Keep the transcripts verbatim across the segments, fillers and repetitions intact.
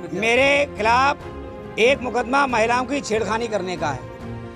मेरे खिलाफ एक मुकदमा महिलाओं की छेड़खानी करने का है,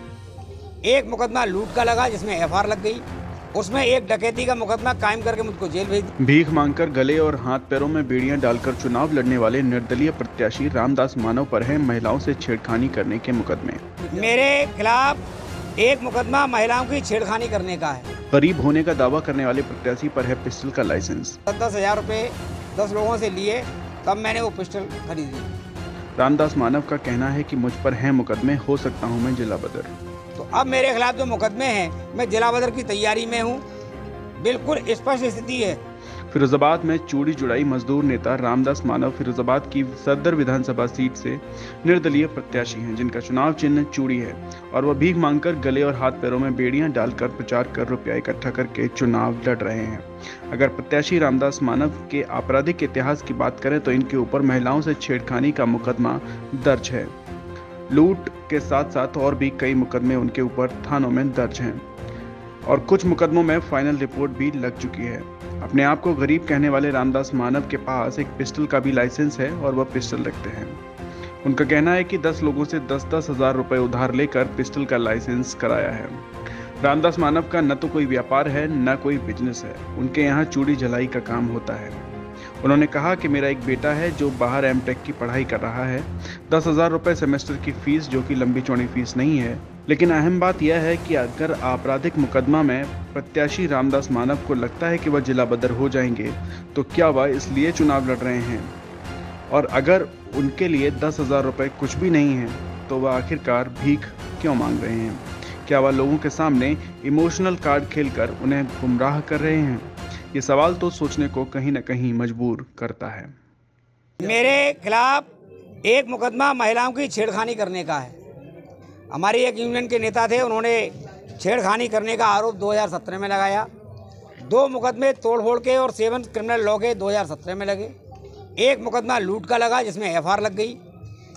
एक मुकदमा लूट का लगा जिसमें एफ आई आर लग गई, उसमें एक डकैती का मुकदमा कायम करके मुझको जेल भेज दी। भीख मांगकर गले और हाथ पैरों में बेड़ियां डालकर चुनाव लड़ने वाले निर्दलीय प्रत्याशी रामदास मानव पर है महिलाओं से छेड़खानी करने के मुकदमे। मेरे खिलाफ एक मुकदमा महिलाओं की छेड़खानी करने का है। गरीब होने का दावा करने वाले प्रत्याशी पर है पिस्टल का लाइसेंस। दस दस हजार रुपए दस लोगों से लिए तब मैंने वो पिस्टल खरीदी। रामदास मानव का कहना है कि मुझ पर है मुकदमे, हो सकता हूं मैं जिला बदर। तो अब मेरे खिलाफ जो मुकदमे हैं, मैं जिला बदर की तैयारी में हूँ। बिल्कुल स्पष्ट स्थिति है। फिरोजाबाद में चूड़ी जुड़ाई मजदूर नेता रामदास मानव फिरोजाबाद की सदर विधानसभा सीट से निर्दलीय प्रत्याशी हैं, जिनका चुनाव चिन्ह चूड़ी है और वह भीख मांगकर गले और हाथ पैरों में बेड़ियां डालकर प्रचार कर रुपया इकट्ठा करके चुनाव लड़ रहे हैं। अगर प्रत्याशी रामदास मानव के आपराधिक इतिहास की बात करें तो इनके ऊपर महिलाओं से छेड़खानी का मुकदमा दर्ज है। लूट के साथ साथ और भी कई मुकदमे उनके ऊपर थानों में दर्ज हैं और कुछ मुकदमों में फाइनल रिपोर्ट भी लग चुकी है। अपने आप को गरीब कहने वाले रामदास मानव के पास एक पिस्टल का भी लाइसेंस है और वह पिस्टल रखते हैं। उनका कहना है कि दस लोगों से दस दस हजार रुपए उधार लेकर पिस्टल का लाइसेंस कराया है। रामदास मानव का न तो कोई व्यापार है न कोई बिजनेस है, उनके यहाँ चूड़ी जलाई का काम होता है। उन्होंने कहा कि मेरा एक बेटा है जो बाहर एम टेक की पढ़ाई कर रहा है। दस हजार रुपये सेमेस्टर की फीस, जो कि लंबी चौड़ी फीस नहीं है। लेकिन अहम बात यह है कि अगर आपराधिक मुकदमा में प्रत्याशी रामदास मानव को लगता है कि वह जिला बदर हो जाएंगे तो क्या वह इसलिए चुनाव लड़ रहे हैं, और अगर उनके लिए दस हजार रुपये कुछ भी नहीं है तो वह आखिरकार भीख क्यों मांग रहे हैं? क्या वह लोगों के सामने इमोशनल कार्ड खेलकर उन्हें गुमराह कर रहे हैं? ये सवाल तो सोचने को कहीं न कहीं मजबूर करता है। मेरे खिलाफ एक मुकदमा महिलाओं की छेड़खानी करने का है। हमारे एक यूनियन के नेता थे, उन्होंने छेड़खानी करने का आरोप दो हज़ार सत्रह में लगाया। दो मुकदमे तोड़फोड़ के और सेवन क्रिमिनल लॉ के दो हज़ार सत्रह में लगे। एक मुकदमा लूट का लगा जिसमें एफ आई आर लग गई।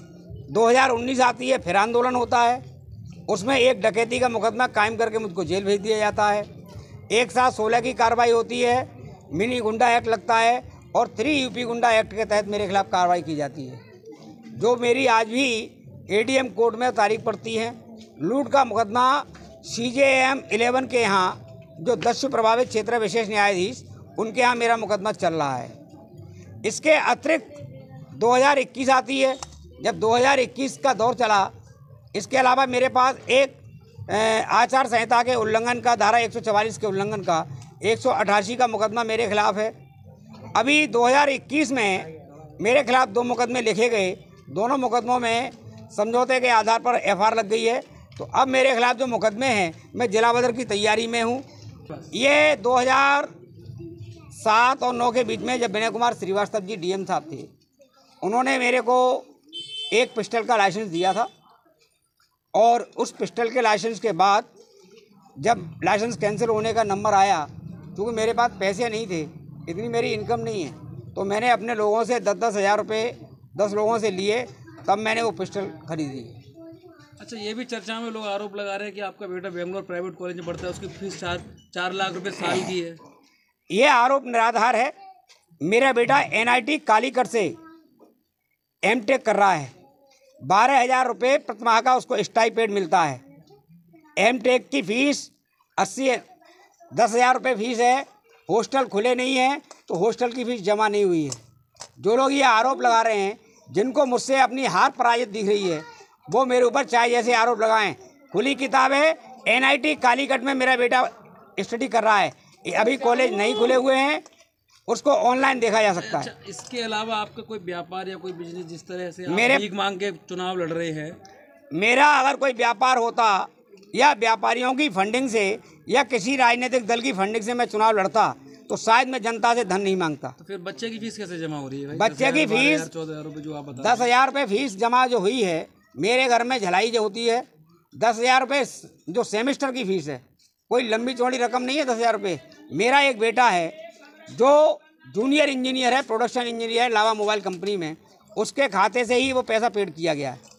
दो हज़ार उन्नीस आती है, फिर आंदोलन होता है, उसमें एक डकैती का मुकदमा कायम करके मुझको जेल भेज दिया जाता है। एक साथ सोलह की कार्रवाई होती है, मिनी गुंडा एक्ट लगता है और थ्री यूपी गुंडा एक्ट के तहत मेरे खिलाफ कार्रवाई की जाती है, जो मेरी आज भी ए डी एम कोर्ट में तारीख पड़ती है। लूट का मुकदमा सी जे एम इलेवन के यहाँ, जो दस्यु प्रभावित क्षेत्र विशेष न्यायाधीश, उनके यहाँ मेरा मुकदमा चल रहा है। इसके अतिरिक्त दो हज़ार इक्कीस आती है, जब दो हज़ार इक्कीस का दौर चला, इसके अलावा मेरे पास एक आचार संहिता के उल्लंघन का, धारा एक सौ चवालीस के उल्लंघन का एक सौ अठासी का मुकदमा मेरे खिलाफ है। अभी दो हज़ार इक्कीस में मेरे खिलाफ दो मुकदमे लिखे गए, दोनों मुकदमों में समझौते के आधार पर एफ आई आर लग गई है। तो अब मेरे खिलाफ जो मुकदमे हैं, मैं जिला बदर की तैयारी में हूँ। ये दो हज़ार सात और नौ के बीच में जब विनय कुमार श्रीवास्तव जी डी एम साहब थे, उन्होंने मेरे को एक पिस्टल का लाइसेंस दिया था और उस पिस्टल के लाइसेंस के बाद जब लाइसेंस कैंसिल होने का नंबर आया, क्योंकि मेरे पास पैसे नहीं थे, इतनी मेरी इनकम नहीं है, तो मैंने अपने लोगों से दस दस हज़ार रुपये दस लोगों से लिए, तब मैंने वो पिस्टल खरीदी। अच्छा, ये भी चर्चा में लोग आरोप लगा रहे हैं कि आपका बेटा बेंगलोर प्राइवेट कॉलेज में पढ़ता है, उसकी फीस चार चार लाख रुपए साल की है। ये आरोप निराधार है। मेरा बेटा एन आई टी कालीकट से एम टेक कर रहा है, बारह हजार रुपये प्रतिमाह का उसको स्टाइपेंड मिलता है। एम टेक की फीस अस्सी दस हजार रुपये फीस है। हॉस्टल खुले नहीं है तो हॉस्टल की फीस जमा नहीं हुई है। जो लोग ये आरोप लगा रहे हैं, जिनको मुझसे अपनी हार पराजित दिख रही है, वो मेरे ऊपर चाहे जैसे आरोप लगाएं। खुली किताब है, एन आई टी कालीकट में मेरा बेटा स्टडी कर रहा है। अभी कॉलेज नहीं खुले हुए हैं, उसको ऑनलाइन देखा जा सकता है। अच्छा, इसके अलावा आपका कोई व्यापार या कोई बिजनेस, जिस तरह से मेरे आप भीख मांग के चुनाव लड़ रहे हैं? मेरा अगर कोई व्यापार होता या व्यापारियों की फंडिंग से या किसी राजनीतिक दल की फंडिंग से मैं चुनाव लड़ता तो शायद मैं जनता से धन नहीं मांगता। तो फिर बच्चे की फीस कैसे जमा हो रही है भाई? बच्चे की फीस चौदह हजार रुपये जो आप बता दस हजार रुपये फीस जमा जो हुई है, मेरे घर में झलाई जो होती है दस हजार रुपये जो सेमेस्टर की फीस है, कोई लंबी चौड़ी रकम नहीं है दस हजार रुपये। मेरा एक बेटा है जो जूनियर इंजीनियर है, प्रोडक्शन इंजीनियर है लावा मोबाइल कंपनी में, उसके खाते से ही वो पैसा पेड किया गया है।